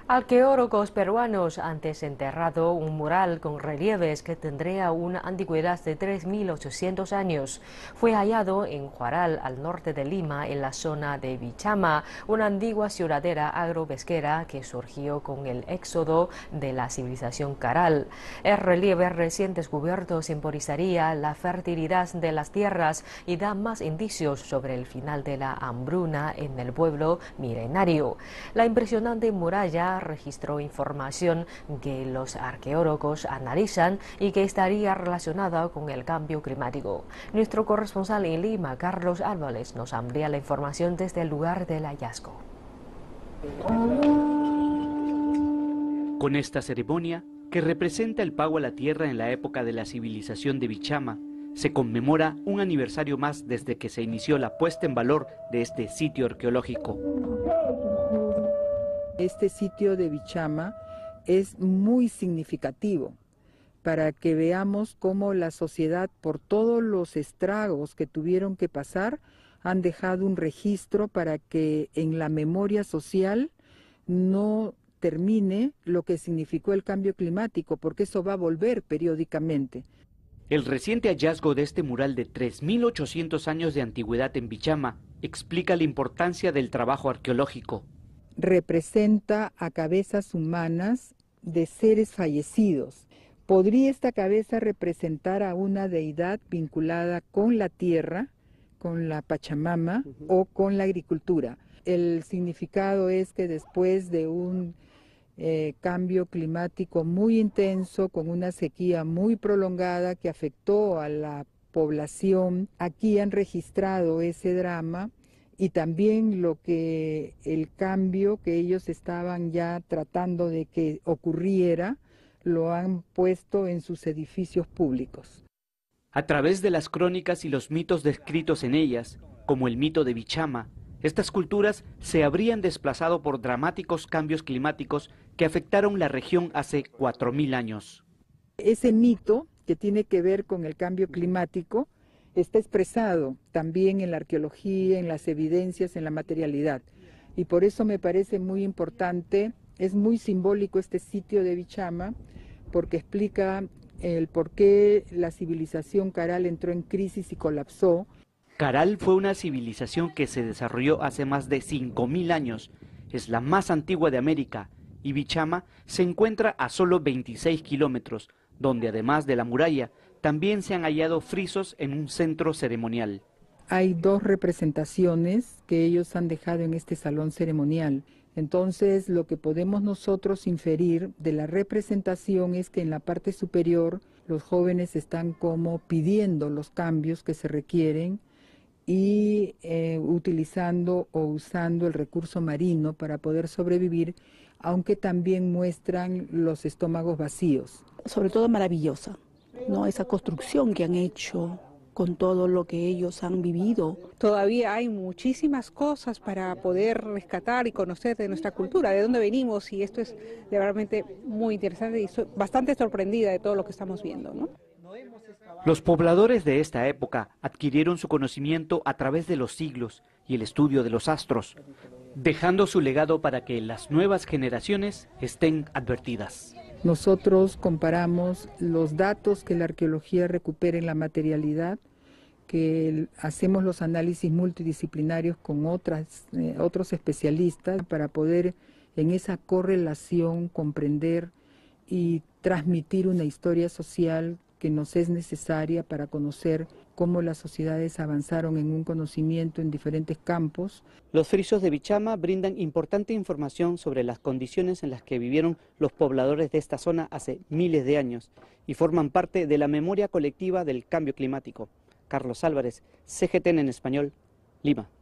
Arqueólogos peruanos han desenterrado un mural con relieves que tendría una antigüedad de 3.800 años. Fue hallado en Huaral, al norte de Lima, en la zona de Vichama, una antigua ciudadela agropesquera que surgió con el éxodo de la civilización Caral. El relieve recién descubierto simbolizaría la fertilidad de las tierras y da más indicios sobre el final de la hambruna en el pueblo milenario. La impresionante muralla registró información que los arqueólogos analizan y que estaría relacionada con el cambio climático. Nuestro corresponsal en Lima, Carlos Álvarez, nos amplía la información desde el lugar del hallazgo. Con esta ceremonia, que representa el pago a la tierra en la época de la civilización de Vichama, se conmemora un aniversario más desde que se inició la puesta en valor de este sitio arqueológico. Este sitio de Vichama es muy significativo para que veamos cómo la sociedad, por todos los estragos que tuvieron que pasar, han dejado un registro para que en la memoria social no termine lo que significó el cambio climático, porque eso va a volver periódicamente. El reciente hallazgo de este mural de 3.800 años de antigüedad en Vichama explica la importancia del trabajo arqueológico. Representa a cabezas humanas de seres fallecidos. ¿Podría esta cabeza representar a una deidad vinculada con la tierra, con la Pachamama o con la agricultura? El significado es que después de un cambio climático muy intenso, con una sequía muy prolongada que afectó a la población, aquí han registrado ese drama y también el cambio que ellos estaban ya tratando de que ocurriera, lo han puesto en sus edificios públicos. A través de las crónicas y los mitos descritos en ellas, como el mito de Vichama, estas culturas se habrían desplazado por dramáticos cambios climáticos que afectaron la región hace 4.000 años. Ese mito que tiene que ver con el cambio climático está expresado también en la arqueología, en las evidencias, en la materialidad. Y por eso me parece muy importante, es muy simbólico este sitio de Vichama, porque explica el por qué la civilización Caral entró en crisis y colapsó. Caral fue una civilización que se desarrolló hace más de 5.000 años. Es la más antigua de América y Vichama se encuentra a solo 26 kilómetros, donde además de la muralla, también se han hallado frisos en un centro ceremonial. Hay dos representaciones que ellos han dejado en este salón ceremonial. Entonces, lo que podemos nosotros inferir de la representación es que en la parte superior los jóvenes están como pidiendo los cambios que se requieren y utilizando o usando el recurso marino para poder sobrevivir, aunque también muestran los estómagos vacíos. Sobre todo maravillosa, ¿no? Esa construcción que han hecho con todo lo que ellos han vivido. Todavía hay muchísimas cosas para poder rescatar y conocer de nuestra cultura, de dónde venimos, y esto es realmente muy interesante y estoy bastante sorprendida de todo lo que estamos viendo, ¿no? Los pobladores de esta época adquirieron su conocimiento a través de los siglos y el estudio de los astros, dejando su legado para que las nuevas generaciones estén advertidas. Nosotros comparamos los datos que la arqueología recupera en la materialidad, que hacemos los análisis multidisciplinarios con otros especialistas para poder en esa correlación comprender y transmitir una historia social que nos es necesaria para conocer cómo las sociedades avanzaron en un conocimiento en diferentes campos. Los frisos de Vichama brindan importante información sobre las condiciones en las que vivieron los pobladores de esta zona hace miles de años y forman parte de la memoria colectiva del cambio climático. Carlos Álvarez, CGTN en español, Lima.